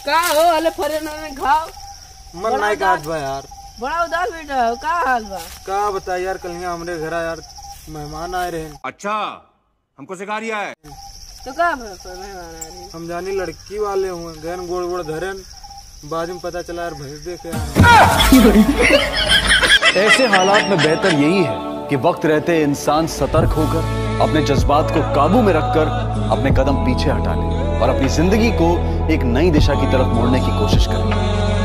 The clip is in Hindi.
का हो हले फरे न खाओ मन नहीं काट बा यार। बड़ा उदास बैठा हो, का हाल बा? का बता यार, कल यहाँ हमरे घर यार मेहमान आए रहे। अच्छा, हमको सिखा रिया है। तो का मेहमान आ रही? हम जानी लड़की वाले हुए, गहन गोड़ गोड़ धरन, बाद में पता चला यार भैंस देखे। ऐसे हालात में बेहतर यही है कि वक्त रहते इंसान सतर्क होकर अपने जज्बात को काबू में रखकर अपने कदम पीछे हटा ले और अपनी जिंदगी को एक नई दिशा की तरफ मोड़ने की कोशिश करे।